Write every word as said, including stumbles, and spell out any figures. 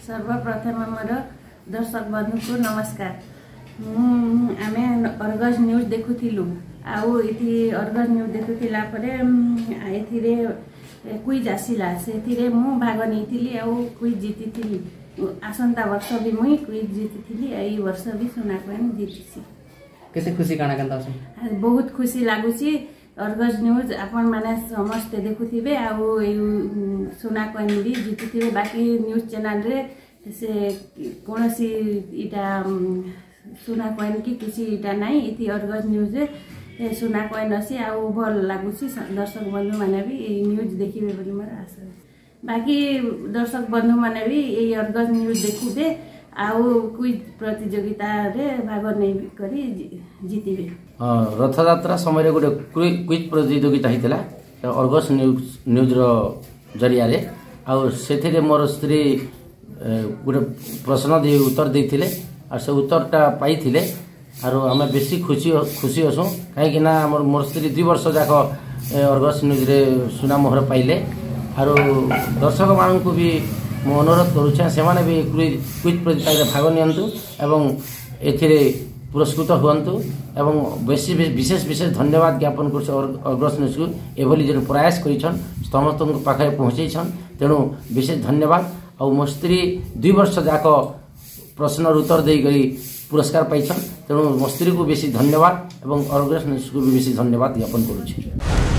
सर्वप्रथम मोर दर्शक बंधु को नमस्कार। आम अर्गस न्यूज देखुलु आउ ये अर्गस न्यूज देखुला क्विज आसला से मु भाग नहीं आउ क्विज जीति आसंता वर्ष भी मुई क्विज जीति यही वर्ष भी सुना कॉइन जीति केते खुशी काना कांदा बहुत खुशी लगुच। अर्गस न्यूज आपण माने समस्त देखुथिबे आउ सुना कॉइन भी जीति बाकी न्यूज चैनल रे से कौन सी इटा सुना कॉइन की किसी इटा नहीं इति अर्गस न्यूज रे सुना कॉइन अच्छी आउ भल लगुच। दर्शक बंधु माने भी न्यूज देखिबे बोली मोर आशा। बाकी दर्शक बंधु माने भी ये अर्गस न्यूज देखुबे आउ क्विज प्रतियोगिता रे भाग नहीं करी जीतिबे। रथ यात्रा समय गोटे क्विज प्रतियोगिता होता अर्गस न्यूज न्यूज रो जरिया रे आउ से मोर स्त्री गोटे प्रश्न दे उत्तर देते और से उत्तरटा पाई आरो आम बेसी खुशी खुशी असुँ कहीं मोर स्त्री दुई वर्ष जाक अर्गस न्यूज रे सुना मोहर पाइले आरो दर्शक मान को भी मु अनुरोध करुछे से माने भी क्विज प्रतियोगिता भाग नियंतु एवं एथिरे पुरस्कृत हुअन्तु एवं बेसी विशेष विशेष धन्यवाद ज्ञापन कर अर्गस न्यूज को एभली जो प्रयास करिछन समस्त पाखे पहुँचैछन तेणु विशेष धन्यवाद। और मो स्त्री दुई वर्ष जाक प्रश्न उत्तर देकरी पुरस्कार पाइछन तेणु मो स्त्री को बेसी धन्यवाद एवं अर्गस न्यूज को भी बेसी धन्यवाद ज्ञापन करुछे।